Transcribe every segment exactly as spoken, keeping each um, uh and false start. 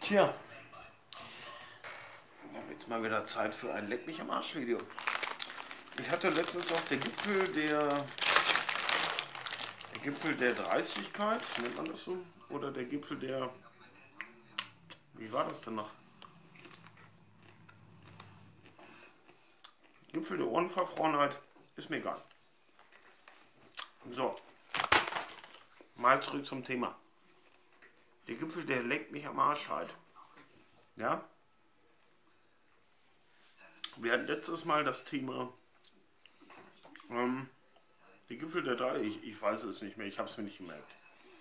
Tja, dann wird es mal wieder Zeit für ein Leck mich am Arsch Video. Ich hatte letztens noch der Gipfel der, der Gipfel der Dreistigkeit, nennt man das so? Oder der Gipfel der, wie war das denn noch? Gipfel der Unverfrorenheit, ist mir egal. So, mal zurück zum Thema. Der Gipfel, der leckt mich am Arsch halt. Ja? Wir hatten letztes Mal das Thema, ähm, der Gipfel der drei, ich, ich weiß es nicht mehr, ich habe es mir nicht gemerkt.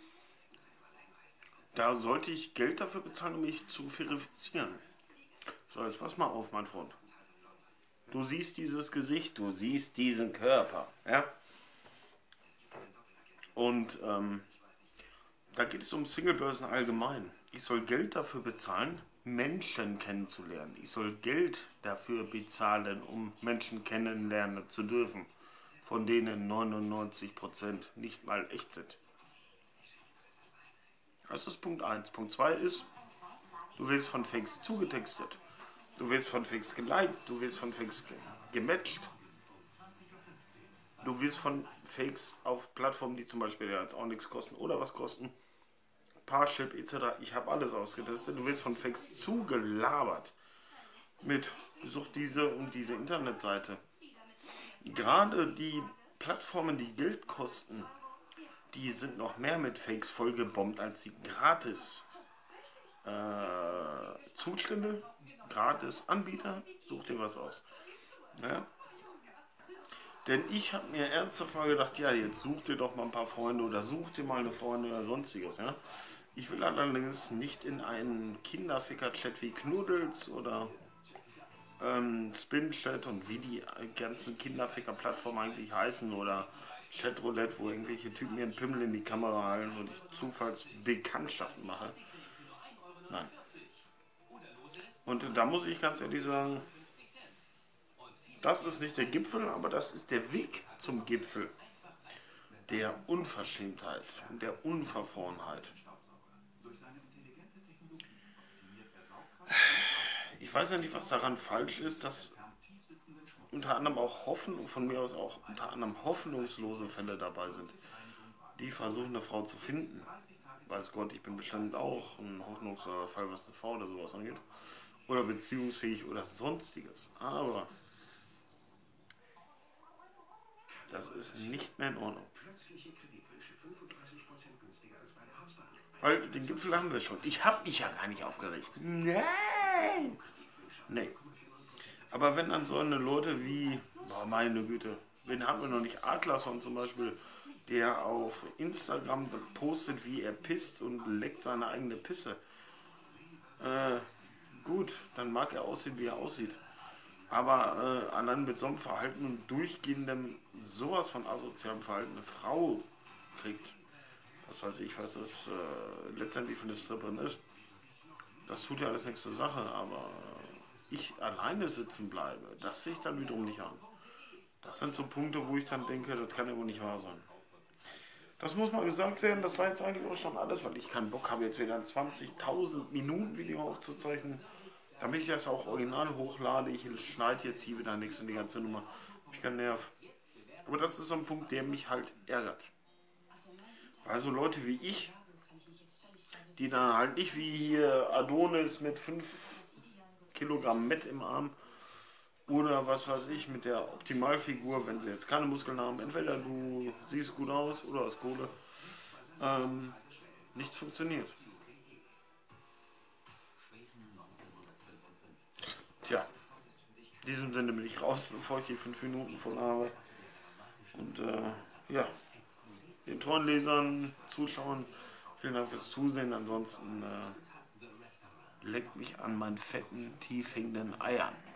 Da sollte ich Geld dafür bezahlen, um mich zu verifizieren. So, jetzt pass mal auf, mein Freund. Du siehst dieses Gesicht, du siehst diesen Körper, ja? Und ähm, da geht es um Singlebörsen allgemein. Ich soll Geld dafür bezahlen, Menschen kennenzulernen. Ich soll Geld dafür bezahlen, um Menschen kennenlernen zu dürfen, von denen neunundneunzig Prozent nicht mal echt sind. Das ist Punkt eins. Punkt zwei ist, du wirst von Fakes zugetextet. Du wirst von Fakes geliked, du wirst von Fakes gematcht. Du wirst von Fakes auf Plattformen, die zum Beispiel ja jetzt auch nichts kosten oder was kosten, Parship et cetera. Ich habe alles ausgetestet. Du wirst von Fakes zugelabert mit such diese und diese Internetseite. Gerade die Plattformen, die Geld kosten, die sind noch mehr mit Fakes vollgebombt als die gratis äh, Zustände, gratis Anbieter. Such dir was aus. Ja? Denn ich habe mir ernsthaft mal gedacht, ja, jetzt such dir doch mal ein paar Freunde oder such dir mal eine Freundin oder sonstiges. Ja? Ich will allerdings nicht in einen Kinderficker-Chat wie Knuddels oder ähm, Spin-Chat und wie die ganzen Kinderficker-Plattformen eigentlich heißen oder Chatroulette, wo irgendwelche Typen ihren Pimmel in die Kamera halten und ich Zufallsbekanntschaften mache. Nein. Und da muss ich ganz ehrlich sagen, das ist nicht der Gipfel, aber das ist der Weg zum Gipfel der Unverschämtheit und der Unverfrorenheit. Ich weiß ja nicht, was daran falsch ist, dass unter anderem auch Hoffnung, von mir aus auch unter anderem hoffnungslose Fälle dabei sind, die versuchen, eine Frau zu finden. Weiß Gott, ich bin bestimmt auch ein hoffnungsloser Fall, was eine Frau oder sowas angeht. Oder beziehungsfähig oder sonstiges. Aber das ist nicht mehr in Ordnung. Weil den Gipfel haben wir schon. Ich habe mich ja gar nicht aufgeregt. Nein! Nee. Aber wenn dann so eine Leute wie, oh meine Güte, wen haben wir noch nicht? Adlerson zum Beispiel, der auf Instagram postet, wie er pisst und leckt seine eigene Pisse. Äh, gut, dann mag er aussehen, wie er aussieht. Aber äh, allein mit so einem Verhalten und durchgehendem sowas von asozialem Verhalten eine Frau kriegt, was weiß ich, was das äh, letztendlich für eine Stripperin ist, das tut ja alles nichts zur Sache, aber ich alleine sitzen bleibe, das sehe ich dann wiederum nicht an. Das sind so Punkte, wo ich dann denke, das kann ja wohl nicht wahr sein. Das muss mal gesagt werden, das war jetzt eigentlich auch schon alles, weil ich keinen Bock habe, jetzt wieder ein zwanzigtausend Minuten Video aufzuzeichnen, damit ich das auch original hochlade. Ich schneide jetzt hier wieder nichts und die ganze Nummer. Hab ich keinen Nerv. Aber das ist so ein Punkt, der mich halt ärgert. Weil so Leute wie ich, die dann halt nicht wie hier Adonis mit fünf Kilogramm Mett im Arm oder was weiß ich mit der Optimalfigur, wenn sie jetzt keine Muskeln haben, entweder du siehst gut aus oder hast Kohle, ähm, nichts funktioniert. Tja, in diesem Sinne bin ich raus, bevor ich die fünf Minuten voll habe. Und äh, ja, den treuen Lesern, Zuschauern, vielen Dank fürs Zusehen. Ansonsten äh, leckt mich an meinen fetten, tief hängenden Eiern.